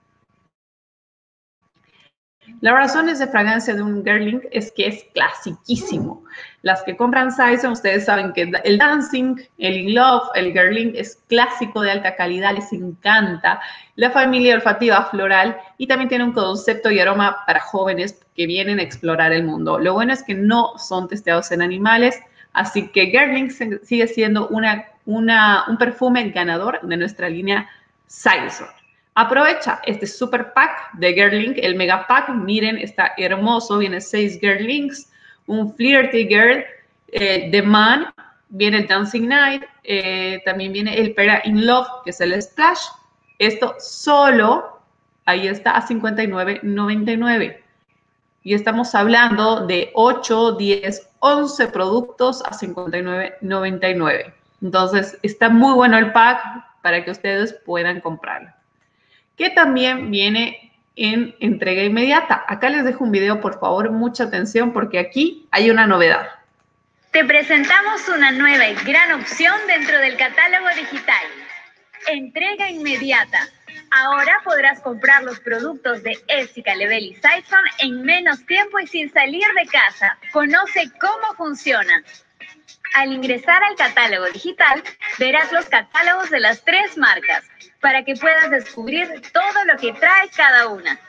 Las razones de fragancia de un Guerlain es que es clasiquísimo. Las que compran Saison, ustedes saben que el Dancing, el In Love, el Guerlain es clásico de alta calidad, les encanta. La familia olfativa floral y también tiene un concepto y aroma para jóvenes que vienen a explorar el mundo. Lo bueno es que no son testeados en animales, así que Guerlain sigue siendo una, una, un perfume ganador de nuestra línea Saison. Aprovecha este super pack de Guerlain, el mega pack. Miren, está hermoso. Viene seis Guerlains, un Flirty Girl, eh, The Man, viene el Dancing Night, eh, también viene el Pera In Love, que es el Splash. Esto solo, ahí está, a cincuenta y nueve noventa y nueve. Y estamos hablando de ocho, diez, once productos a cincuenta y nueve noventa y nueve. Entonces, está muy bueno el pack para que ustedes puedan comprarlo. Que también viene en entrega inmediata. Acá les dejo un video, por favor, mucha atención porque aquí hay una novedad. Te presentamos una nueva y gran opción dentro del catálogo digital. Entrega inmediata. Ahora podrás comprar los productos de Essica, Level y Saison en menos tiempo y sin salir de casa. Conoce cómo funciona. Al ingresar al catálogo digital, verás los catálogos de las tres marcas para que puedas descubrir todo lo que trae cada una.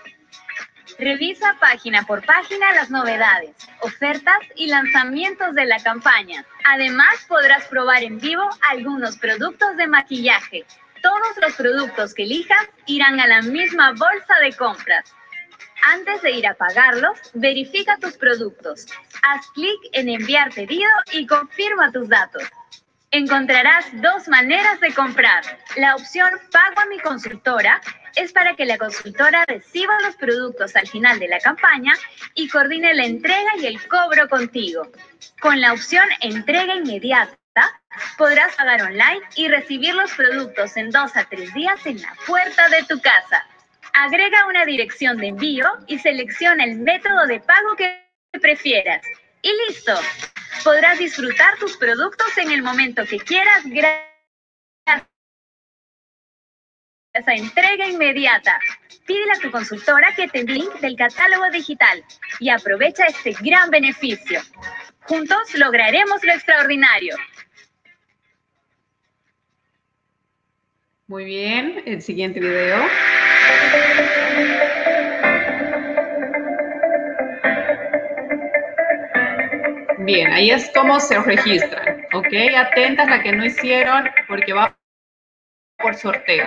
Revisa página por página las novedades, ofertas y lanzamientos de la campaña. Además, podrás probar en vivo algunos productos de maquillaje. Todos los productos que elijas irán a la misma bolsa de compras. Antes de ir a pagarlos, verifica tus productos. Haz clic en enviar pedido y confirma tus datos. Encontrarás dos maneras de comprar. La opción Pago a mi consultora es para que la consultora reciba los productos al final de la campaña y coordine la entrega y el cobro contigo. Con la opción Entrega inmediata, podrás pagar online y recibir los productos en dos a tres días en la puerta de tu casa. Agrega una dirección de envío y selecciona el método de pago que prefieras. Y listo. Podrás disfrutar tus productos en el momento que quieras gracias a entrega inmediata. Pídele a tu consultora que te envíe el link del catálogo digital y aprovecha este gran beneficio. Juntos lograremos lo extraordinario. Muy bien, el siguiente video. Bien, ahí es como se registran, ¿ok? Atentas a la que no hicieron porque va por sorteo.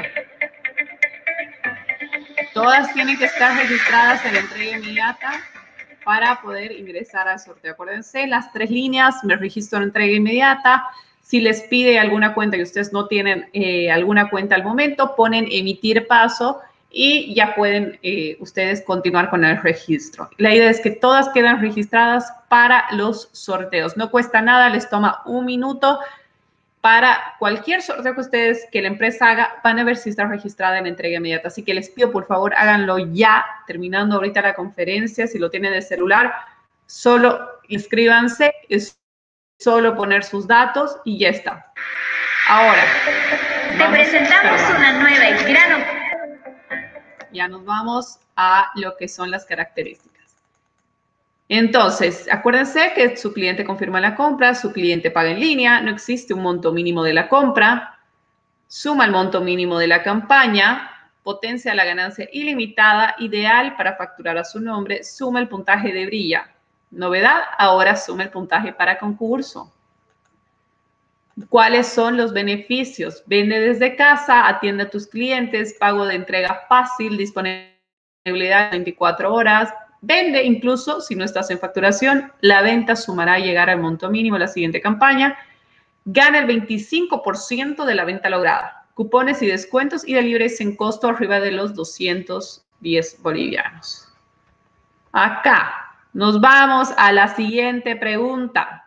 Todas tienen que estar registradas en la entrega inmediata para poder ingresar al sorteo. Acuérdense, las tres líneas, me registro en entrega inmediata. Si les pide alguna cuenta y ustedes no tienen eh, alguna cuenta al momento, ponen emitir paso y ya pueden eh, ustedes continuar con el registro. La idea es que todas quedan registradas para los sorteos. No cuesta nada, les toma un minuto. Para cualquier sorteo que ustedes, que la empresa haga, van a ver si está registrada en entrega inmediata. Así que les pido, por favor, háganlo ya, terminando ahorita la conferencia. Si lo tienen de celular, solo inscríbanse, es solo poner sus datos y ya está. Ahora, te presentamos una nueva y gran... Ya nos vamos a lo que son las características. Entonces, acuérdense que su cliente confirma la compra, su cliente paga en línea, no existe un monto mínimo de la compra, suma el monto mínimo de la campaña, potencia la ganancia ilimitada, ideal para facturar a su nombre, suma el puntaje de brilla. Novedad, ahora suma el puntaje para concurso. ¿Cuáles son los beneficios? Vende desde casa, atiende a tus clientes, pago de entrega fácil, disponibilidad de veinticuatro horas. Vende incluso si no estás en facturación, la venta sumará a llegar al monto mínimo de la siguiente campaña. Gana el veinticinco por ciento de la venta lograda. Cupones y descuentos y deliveries en costo arriba de los doscientos diez bolivianos. Acá nos vamos a la siguiente pregunta.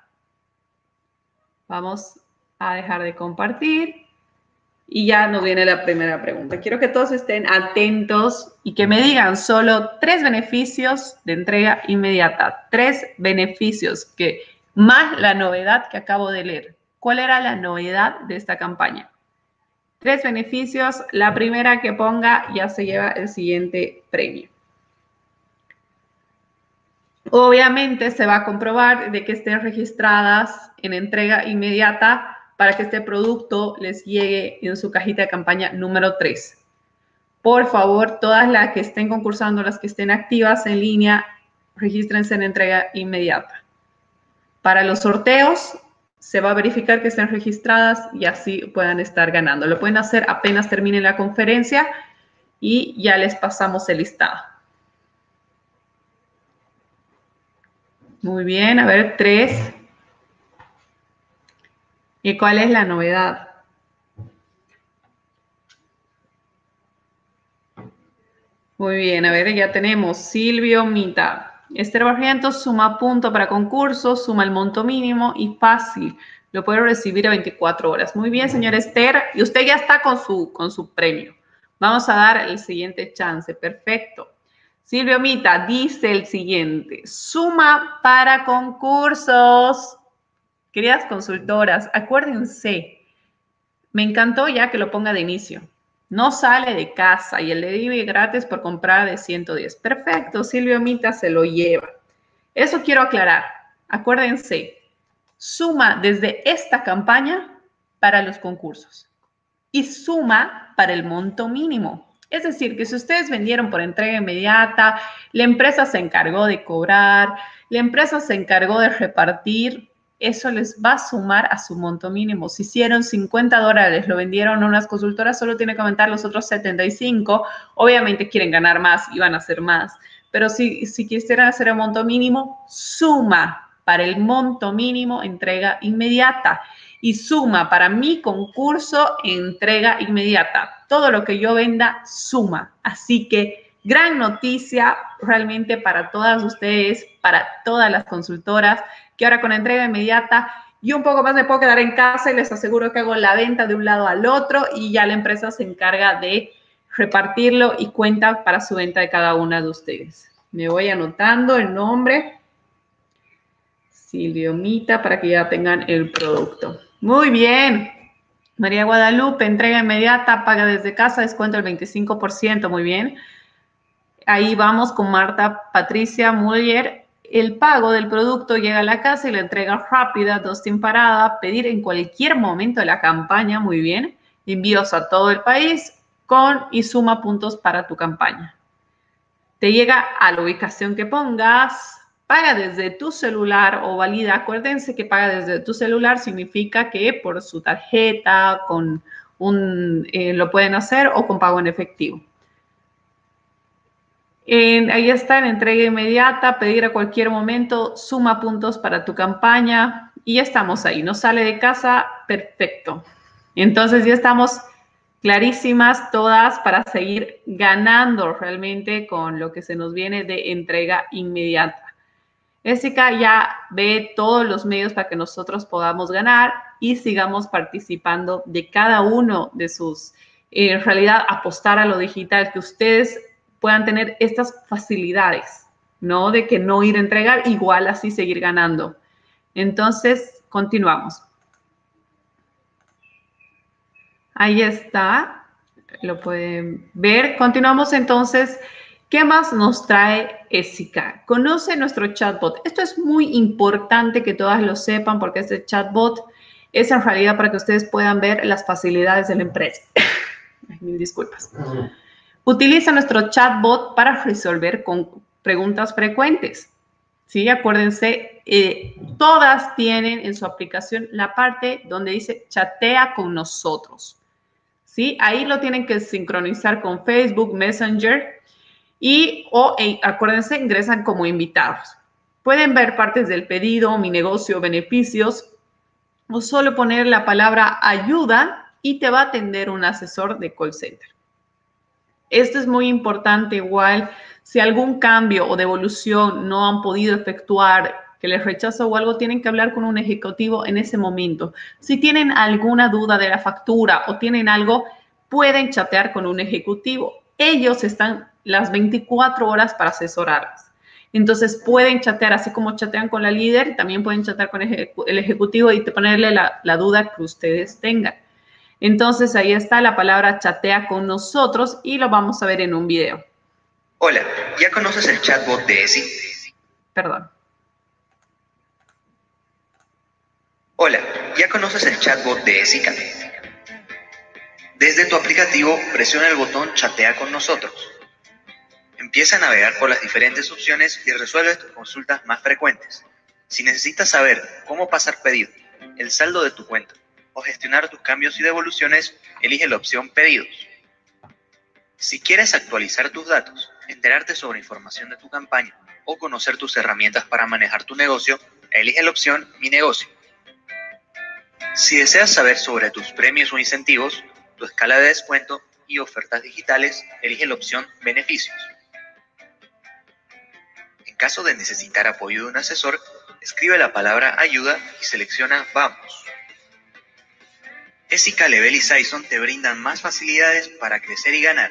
Vamos a dejar de compartir. Y ya nos viene la primera pregunta. Quiero que todos estén atentos y que me digan solo tres beneficios de entrega inmediata. Tres beneficios que más la novedad que acabo de leer. ¿Cuál era la novedad de esta campaña? Tres beneficios. La primera que ponga ya se lleva el siguiente premio. Obviamente se va a comprobar de que estén registradas en entrega inmediata para que este producto les llegue en su cajita de campaña número tres. Por favor, todas las que estén concursando, las que estén activas en línea, regístrense en entrega inmediata. Para los sorteos, se va a verificar que estén registradas y así puedan estar ganando. Lo pueden hacer apenas termine la conferencia y ya les pasamos el listado. Muy bien, a ver, tres. ¿Y cuál es la novedad? Muy bien, a ver, ya tenemos Silvio Mita. Esther Barrientos suma punto para concurso, suma el monto mínimo y fácil. Lo puede recibir a veinticuatro horas. Muy bien, señora Esther. Y usted ya está con su, con su premio. Vamos a dar el siguiente chance. Perfecto. Silvio Mita dice el siguiente. Suma para concursos. Queridas consultoras, acuérdense, me encantó ya que lo ponga de inicio. No sale de casa y el delivery gratis por comprar de ciento diez. Perfecto, Silvio Mita se lo lleva. Eso quiero aclarar. Acuérdense, suma desde esta campaña para los concursos y suma para el monto mínimo. Es decir, que si ustedes vendieron por entrega inmediata, la empresa se encargó de cobrar, la empresa se encargó de repartir, eso les va a sumar a su monto mínimo. Si hicieron cincuenta dólares, lo vendieron a unas consultoras, solo tiene que aumentar los otros setenta y cinco. Obviamente quieren ganar más y van a hacer más. Pero si, si quisieran hacer el monto mínimo, suma para el monto mínimo entrega inmediata. Y suma para mi concurso entrega inmediata. Todo lo que yo venda suma. Así que gran noticia realmente para todas ustedes, para todas las consultoras, que ahora con entrega inmediata yo un poco más me puedo quedar en casa y les aseguro que hago la venta de un lado al otro y ya la empresa se encarga de repartirlo y cuenta para su venta de cada una de ustedes. Me voy anotando el nombre, Silvio Mita, para que ya tengan el producto. Muy bien. María Guadalupe, entrega inmediata, paga desde casa, descuento del veinticinco por ciento. Muy bien. Ahí vamos con Marta Patricia Muller. El pago del producto llega a la casa y la entrega rápida, dos sin parada, pedir en cualquier momento de la campaña, muy bien. envíos a todo el país con y suma puntos para tu campaña. Te llega a la ubicación que pongas, paga desde tu celular o valida. Acuérdense que paga desde tu celular significa que por su tarjeta, con un, eh, lo pueden hacer o con pago en efectivo. En, ahí está, en entrega inmediata, pedir a cualquier momento, suma puntos para tu campaña y ya estamos ahí. No sale de casa, perfecto. Entonces ya estamos clarísimas todas para seguir ganando realmente con lo que se nos viene de entrega inmediata. Jessica ya ve todos los medios para que nosotros podamos ganar y sigamos participando de cada uno de sus, eh, en realidad, apostar a lo digital, que ustedes puedan tener estas facilidades, ¿no? De que no ir a entregar, igual así seguir ganando. Entonces, continuamos. Ahí está, lo pueden ver. Continuamos entonces. ¿Qué más nos trae Jessica? Conoce nuestro chatbot. Esto es muy importante que todas lo sepan porque este chatbot es en realidad para que ustedes puedan ver las facilidades de la empresa. Mil disculpas. Utiliza nuestro chatbot para resolver con preguntas frecuentes. ¿Sí? Acuérdense, eh, todas tienen en su aplicación la parte donde dice chatea con nosotros. ¿Sí? Ahí lo tienen que sincronizar con Facebook, Messenger y o eh, acuérdense, ingresan como invitados. Pueden ver partes del pedido, mi negocio, beneficios o solo poner la palabra ayuda y te va a atender un asesor de call center. Esto es muy importante igual, si algún cambio o devolución no han podido efectuar, que les rechazo o algo, tienen que hablar con un ejecutivo en ese momento. Si tienen alguna duda de la factura o tienen algo, pueden chatear con un ejecutivo. Ellos están las veinticuatro horas para asesorarlas. Entonces pueden chatear, así como chatean con la líder, también pueden chatear con el ejecutivo y ponerle la, la duda que ustedes tengan. Entonces, ahí está la palabra chatea con nosotros y lo vamos a ver en un video. Hola, ¿ya conoces el chatbot de Esi? Perdón. Hola, ¿ya conoces el chatbot de Jessica? Desde tu aplicativo, presiona el botón Chatea con nosotros. Empieza a navegar por las diferentes opciones y resuelve tus consultas más frecuentes. Si necesitas saber cómo pasar pedido, el saldo de tu cuenta, o gestionar tus cambios y devoluciones, elige la opción Pedidos. Si quieres actualizar tus datos, enterarte sobre información de tu campaña o conocer tus herramientas para manejar tu negocio, elige la opción Mi negocio. Si deseas saber sobre tus premios o incentivos, tu escala de descuento y ofertas digitales, elige la opción Beneficios. En caso de necesitar apoyo de un asesor, escribe la palabra Ayuda y selecciona Vamos. Jessica, Level y Saison te brindan más facilidades para crecer y ganar.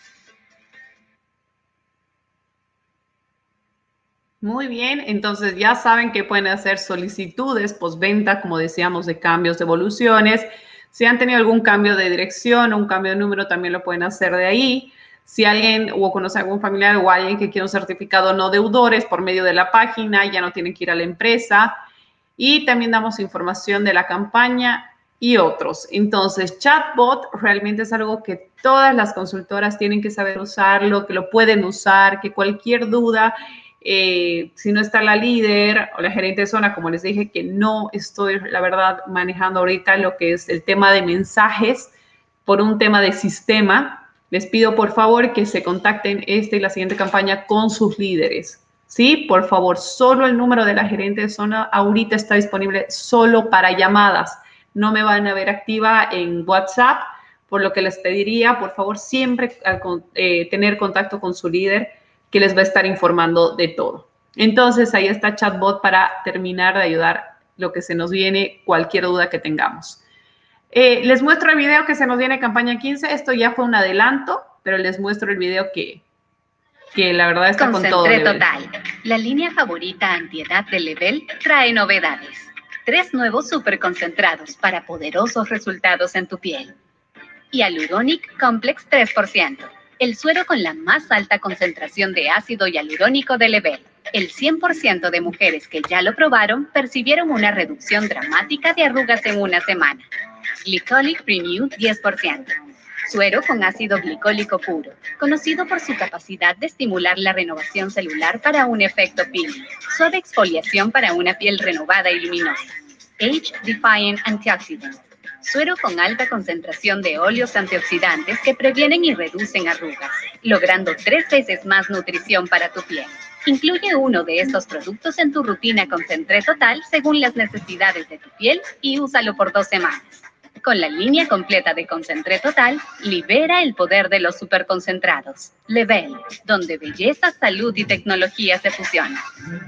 Muy bien, entonces ya saben que pueden hacer solicitudes postventa, como decíamos, de cambios, de evoluciones. Si han tenido algún cambio de dirección o un cambio de número, también lo pueden hacer de ahí. Si alguien o conoce a algún familiar o alguien que quiere un certificado no deudores por medio de la página, ya no tienen que ir a la empresa. Y también damos información de la campaña y otros. Entonces, chatbot realmente es algo que todas las consultoras tienen que saber usarlo, que lo pueden usar, que cualquier duda, eh, si no está la líder o la gerente de zona, como les dije, que no estoy, la verdad, manejando ahorita lo que es el tema de mensajes por un tema de sistema, les pido por favor que se contacten esta y la siguiente campaña con sus líderes. Sí, por favor, solo el número de la gerente de zona ahorita está disponible solo para llamadas. No me van a ver activa en WhatsApp, por lo que les pediría, por favor, siempre eh, tener contacto con su líder que les va a estar informando de todo. Entonces, ahí está chatbot para terminar de ayudar lo que se nos viene, cualquier duda que tengamos. Eh, les muestro el video que se nos viene campaña quince. Esto ya fue un adelanto, pero les muestro el video que, que la verdad está con todo. Concentré total. La línea favorita antiedad de Level trae novedades. Tres nuevos superconcentrados para poderosos resultados en tu piel. Hyaluronic Complex tres por ciento. El suero con la más alta concentración de ácido hialurónico de Level. El cien por ciento de mujeres que ya lo probaron percibieron una reducción dramática de arrugas en una semana. Glycolic Renew diez por ciento. Suero con ácido glicólico puro, conocido por su capacidad de estimular la renovación celular para un efecto peeling. Suave exfoliación para una piel renovada y luminosa. Age Defying Antioxidant. Suero con alta concentración de óleos antioxidantes que previenen y reducen arrugas, logrando tres veces más nutrición para tu piel. Incluye uno de estos productos en tu rutina Concentré Total según las necesidades de tu piel y úsalo por dos semanas. Con la línea completa de Concentré Total, libera el poder de los superconcentrados. Level, donde belleza, salud y tecnología se fusionan.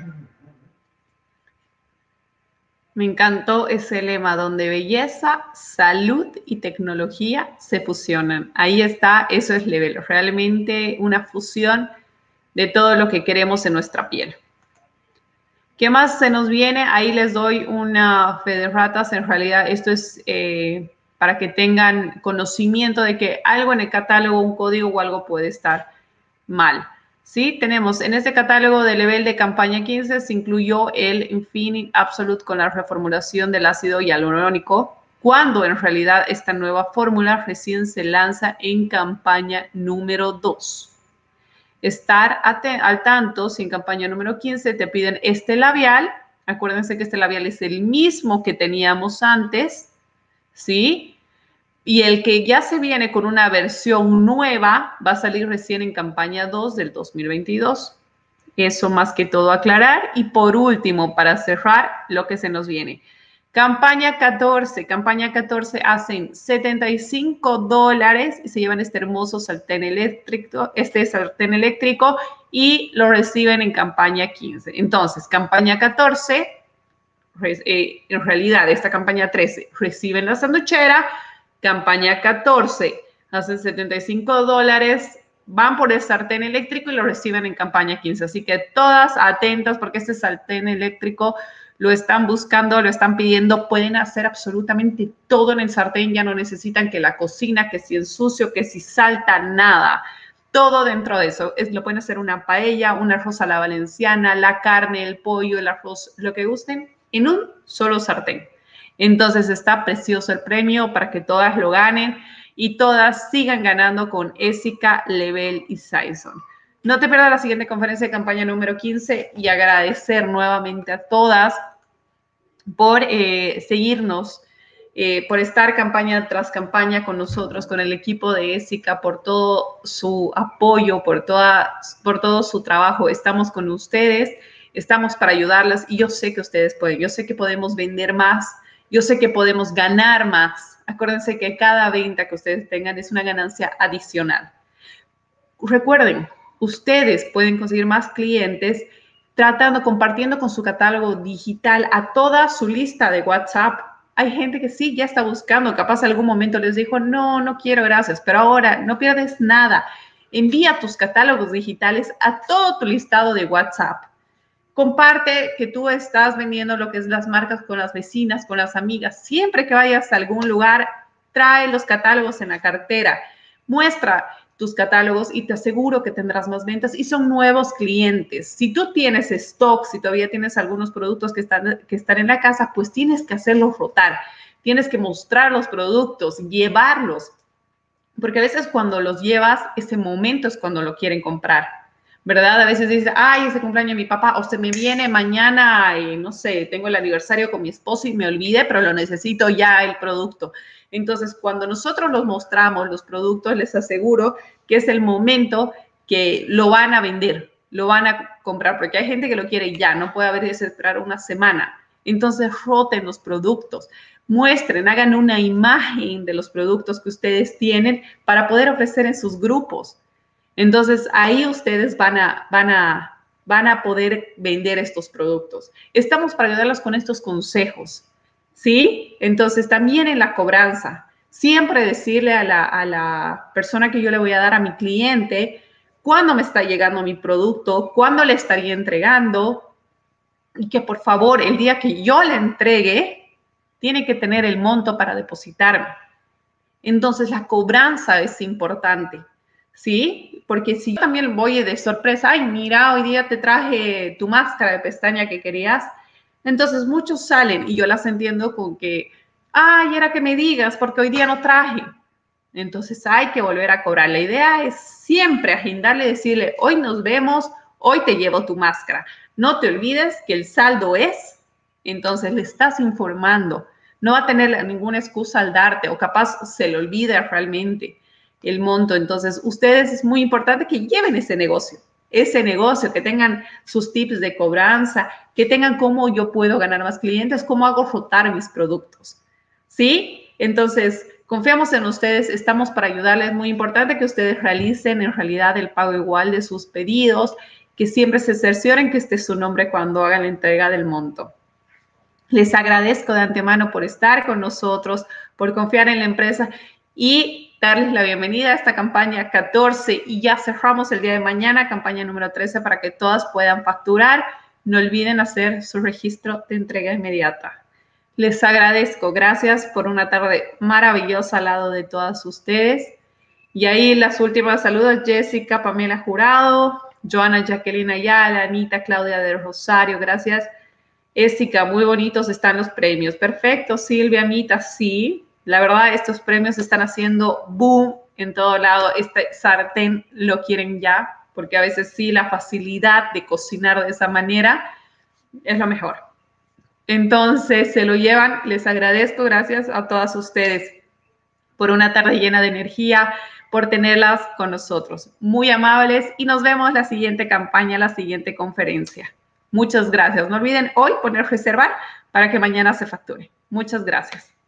Me encantó ese lema, donde belleza, salud y tecnología se fusionan. Ahí está, eso es Level, realmente una fusión de todo lo que queremos en nuestra piel. ¿Qué más se nos viene? Ahí les doy una fe de ratas. En realidad esto es eh, para que tengan conocimiento de que algo en el catálogo, un código o algo puede estar mal. ¿Sí? Tenemos en este catálogo de Level de campaña quince se incluyó el Infinite Absolute con la reformulación del ácido hialurónico, cuando en realidad esta nueva fórmula recién se lanza en campaña número dos. Estar al tanto, si en campaña número quince te piden este labial, acuérdense que este labial es el mismo que teníamos antes, ¿sí? Y el que ya se viene con una versión nueva va a salir recién en campaña dos del dos mil veintidós. Eso más que todo aclarar. Y por último, para cerrar, lo que se nos viene. Campaña catorce. Campaña catorce hacen setenta y cinco dólares y se llevan este hermoso sartén eléctrico, este sartén eléctrico y lo reciben en campaña quince. Entonces, campaña catorce, eh, en realidad esta campaña trece, reciben la sanduchera. Campaña catorce, hacen setenta y cinco dólares, van por el sartén eléctrico y lo reciben en campaña quince. Así que todas atentas porque este sartén eléctrico lo están buscando, lo están pidiendo. Pueden hacer absolutamente todo en el sartén. Ya no necesitan que la cocina, que si ensucio, que si salta, nada. Todo dentro de eso. Es, lo pueden hacer una paella, un arroz a la valenciana, la carne, el pollo, el arroz, lo que gusten, en un solo sartén. Entonces está precioso el premio para que todas lo ganen y todas sigan ganando con Essica, Level y Saison. No te pierdas la siguiente conferencia de campaña número quince y agradecer nuevamente a todas por eh, seguirnos, eh, por estar campaña tras campaña con nosotros, con el equipo de Essica, por todo su apoyo, por, toda, por todo su trabajo. Estamos con ustedes, estamos para ayudarlas y yo sé que ustedes pueden, yo sé que podemos vender más. Yo sé que podemos ganar más. Acuérdense que cada venta que ustedes tengan es una ganancia adicional. Recuerden, ustedes pueden conseguir más clientes tratando, compartiendo con su catálogo digital a toda su lista de WhatsApp. Hay gente que sí ya está buscando, capaz algún momento les dijo, no, no quiero, gracias, pero ahora no pierdes nada. Envía tus catálogos digitales a todo tu listado de WhatsApp. Comparte que tú estás vendiendo lo que es las marcas con las vecinas, con las amigas. Siempre que vayas a algún lugar, trae los catálogos en la cartera. Muestra tus catálogos y te aseguro que tendrás más ventas y son nuevos clientes. Si tú tienes stock, si todavía tienes algunos productos que están, que están en la casa, pues tienes que hacerlos rotar. Tienes que mostrar los productos, llevarlos. Porque a veces cuando los llevas, ese momento es cuando lo quieren comprar. ¿Verdad? A veces dice, ay, ese cumpleaños de mi papá, o se me viene mañana, y no sé, tengo el aniversario con mi esposo y me olvidé, pero lo necesito ya el producto. Entonces, cuando nosotros los mostramos, los productos, les aseguro que es el momento que lo van a vender, lo van a comprar, porque hay gente que lo quiere ya, no puede haber que esperar una semana. Entonces, roten los productos, muestren, hagan una imagen de los productos que ustedes tienen para poder ofrecer en sus grupos. Entonces, ahí ustedes van a, van, a, van a poder vender estos productos. Estamos para ayudarlos con estos consejos, ¿sí? Entonces, también en la cobranza, siempre decirle a la, a la persona que yo le voy a dar a mi cliente cuándo me está llegando mi producto, cuándo le estaría entregando y que, por favor, el día que yo le entregue, tiene que tener el monto para depositarme. Entonces, la cobranza es importante. ¿sí? Porque si yo también voy de sorpresa, ay, mira, hoy día te traje tu máscara de pestaña que querías, entonces muchos salen y yo las entiendo con que, ay, era que me digas porque hoy día no traje. Entonces hay que volver a cobrar. La idea es siempre agendarle y decirle, hoy nos vemos, hoy te llevo tu máscara. No te olvides que el saldo es, entonces le estás informando. No va a tener ninguna excusa al darte o capaz se le olvida realmente el monto. Entonces, ustedes es muy importante que lleven ese negocio, ese negocio, que tengan sus tips de cobranza, que tengan cómo yo puedo ganar más clientes, cómo hago rotar mis productos, ¿sí? Entonces, confiamos en ustedes, estamos para ayudarles. Es muy importante que ustedes realicen en realidad el pago igual de sus pedidos, que siempre se cercioren que esté su nombre cuando hagan la entrega del monto. Les agradezco de antemano por estar con nosotros, por confiar en la empresa y darles la bienvenida a esta campaña catorce. Y ya cerramos el día de mañana, campaña número trece, para que todas puedan facturar. No olviden hacer su registro de entrega inmediata. Les agradezco. Gracias por una tarde maravillosa al lado de todas ustedes. Y ahí las últimas saludos, Jessica, Pamela Jurado, Joana Jacqueline Ayala, Anita Claudia del Rosario, gracias. Ésica, muy bonitos están los premios. Perfecto, Silvia, Anita, sí. La verdad, estos premios están haciendo boom en todo lado. Este sartén lo quieren ya, porque a veces sí, la facilidad de cocinar de esa manera es lo mejor. Entonces, se lo llevan. Les agradezco, gracias a todas ustedes por una tarde llena de energía, por tenerlas con nosotros. Muy amables y nos vemos la siguiente campaña, la siguiente conferencia. Muchas gracias. No olviden hoy poner reservar para que mañana se facture. Muchas gracias.